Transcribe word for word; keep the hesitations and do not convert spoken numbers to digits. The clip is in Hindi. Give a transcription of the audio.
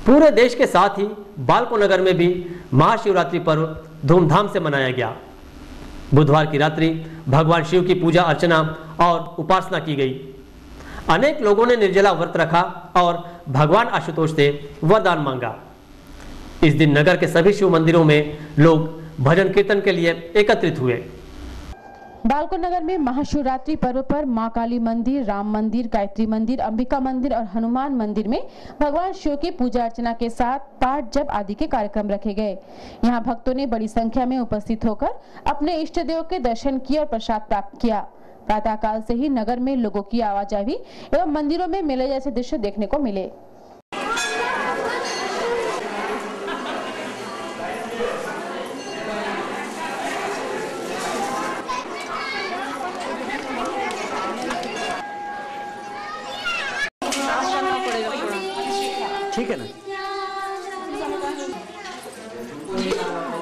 पूरे देश के साथ ही बालको नगर में भी महाशिवरात्रि पर्व धूमधाम से मनाया गया। बुधवार की रात्रि भगवान शिव की पूजा अर्चना और उपासना की गई। अनेक लोगों ने निर्जला व्रत रखा और भगवान आशुतोष से वरदान मांगा। इस दिन नगर के सभी शिव मंदिरों में लोग भजन कीर्तन के लिए एकत्रित हुए। बालको नगर में महाशिवरात्रि पर्व पर मां काली मंदिर, राम मंदिर, गायत्री मंदिर, अंबिका मंदिर और हनुमान मंदिर में भगवान शिव की पूजा अर्चना के साथ पाठ जप आदि के कार्यक्रम रखे गए। यहां भक्तों ने बड़ी संख्या में उपस्थित होकर अपने इष्ट देव के दर्शन किए और प्रसाद प्राप्त किया। प्रातः काल से ही नगर में लोगों की आवाजाही एवं मंदिरों में मेले जैसे दृश्य देखने को मिले। ठीक है ना।